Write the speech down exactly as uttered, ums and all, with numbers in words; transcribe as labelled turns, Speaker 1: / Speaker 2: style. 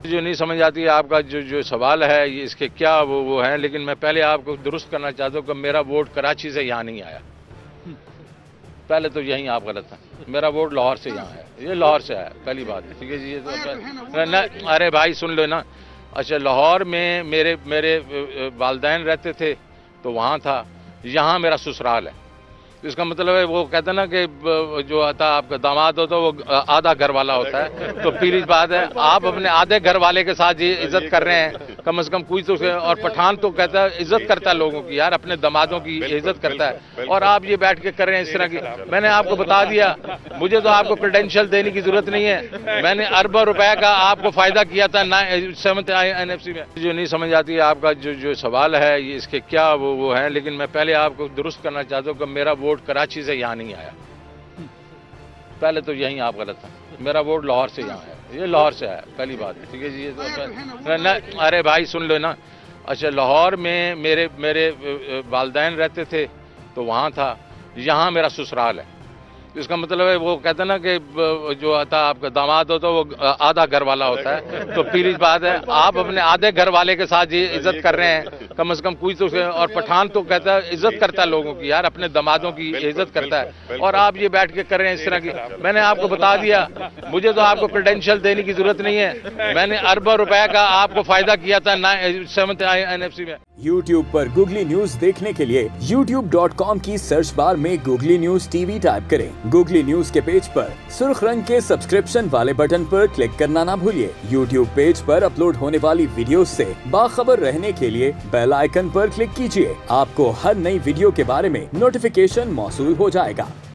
Speaker 1: जो नहीं समझ आती है आपका जो जो सवाल है ये इसके क्या वो वो है, लेकिन मैं पहले आपको दुरुस्त करना चाहता हूँ कि मेरा वोट कराची से यहाँ नहीं आया। पहले तो यही आप गलत हैं, मेरा वोट लाहौर से यहाँ है, ये लाहौर से आया, पहली बात है। ठीक है जी, ये तो न, अरे भाई सुन लो ना। अच्छा, लाहौर में मेरे मेरे वालिदैन रहते थे तो वहाँ था, यहाँ मेरा ससुराल है। इसका मतलब है वो कहते हैं ना कि जो आता आपका दामाद होता है वो आधा घर वाला होता है। तो पहली बात है, आप अपने आधे घर वाले के साथ ये इज्जत कर रहे हैं, कम से कम कोई तो। और पठान तो कहता है इज्जत करता है लोगों की, यार अपने दामादों की इज्जत करता है, और आप ये बैठ के कर रहे हैं इस तरह की। मैंने आपको बता दिया, मुझे तो आपको क्रेडेंशियल देने की जरूरत नहीं है। मैंने अरबों रुपए का आपको फायदा किया था ना सेवंथ एन एफ सी में। जो नहीं समझ आती है आपका जो जो सवाल है ये इसके क्या वो वो है, लेकिन मैं पहले आपको दुरुस्त करना चाहता हूँ कि मेरा वोट कराची से यहाँ नहीं आया। पहले तो यही आप गलत हैं, मेरा वोट लाहौर से यहाँ है, ये लाहौर से आया, पहली बात है। ठीक है जी, ये तो न, अरे भाई सुन लो ना। अच्छा, लाहौर में मेरे मेरे वालिदैन रहते थे तो वहाँ था, यहाँ मेरा ससुराल है। इसका मतलब है वो कहते हैं ना कि जो आता आपका दामाद होता है वो आधा घर वाला होता है। तो पहली बात है, आप अपने आधे घर वाले के साथ ये इज्जत कर रहे हैं, कम से कम कोई तो। और पठान तो कहता है इज्जत करता है लोगों की, यार अपने दामादों की इज्जत करता है, और आप ये बैठ के कर रहे हैं इस तरह की। मैंने आपको बता दिया, मुझे तो आपको क्रेडेंशियल देने की जरूरत नहीं है। मैंने अरबों रुपए का आपको फायदा किया था ना सेवंथ एन एफ सी में।
Speaker 2: यूट्यूब पर गूगली न्यूज देखने के लिए यूट्यूब डॉट कॉम की सर्च बार में गूगली न्यूज टीवी टाइप करें। गूगली न्यूज के पेज पर सुर्ख रंग के सब्सक्रिप्शन वाले बटन पर क्लिक करना ना भूलिए। यूट्यूब पेज पर अपलोड होने वाली वीडियोस से बाखबर रहने के लिए बेल आइकन पर क्लिक कीजिए। आपको हर नई वीडियो के बारे में नोटिफिकेशन मौसूल हो जाएगा।